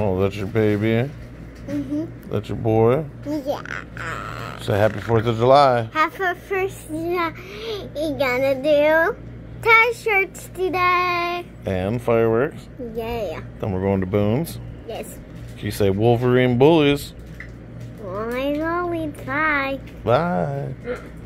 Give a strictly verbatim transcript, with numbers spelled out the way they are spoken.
Oh, that's your baby? Mm-hmm. That's your boy? Yeah. Say happy fourth of July. Happy first July. You gonna do t-shirts today. And fireworks. Yeah. Then we're going to Boone's. Yes. Can you say Wolverine Bullies? Oh, I know we try. Bye.